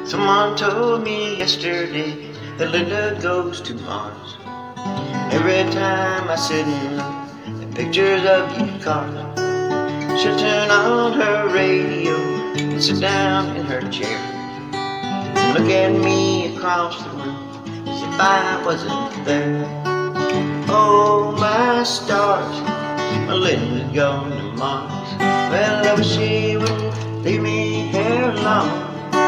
Someone told me yesterday that Linda goes to Mars. Every time I sit and look at pictures of used cars, she'll turn on her radio and sit down in her chair and look at me across the room as if I wasn't there. Oh, my stars, my Linda's gone to Mars. Well, I wish she wouldn't leave me here alone.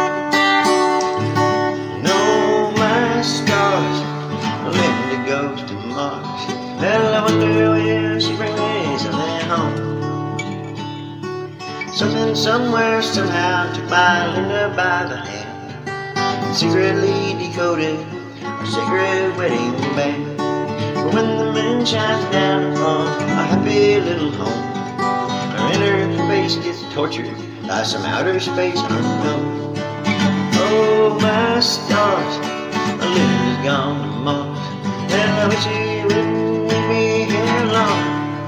Linda goes to Mars. Well, I wonder will she bring me something home. Something somewhere somehow took my Linda by the hand and secretly decoded our sacred wedding band. But when the moon shines down upon our happy little home, our inner space gets tortured by some outer space unknown. Oh, my stars, my Linda's gone to Mars. Well, I wish she wouldn't leave me here alone.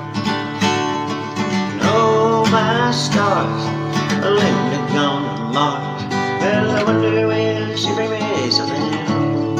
Oh, my stars, my Linda's gone to Mars. Well, I wonder will she bring me something home.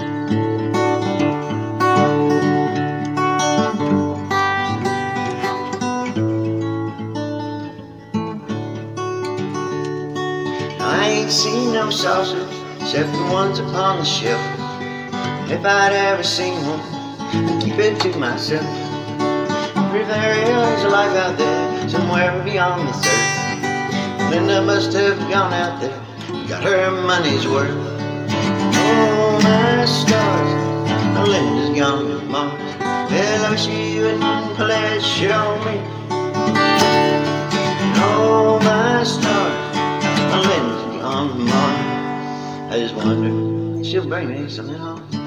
I ain't seen no saucers except the ones upon the shelf. If I'd ever seen one, I'd keep it to myself. If there is a life out there somewhere beyond this earth, Linda must have gone out there and got her money's worth. Oh, my stars, my Linda's gone to Mars. Well, I wish she wouldn't pull that shit on me. Oh, my stars, my Linda's gone to Mars. I just wonder if she'll bring me something home.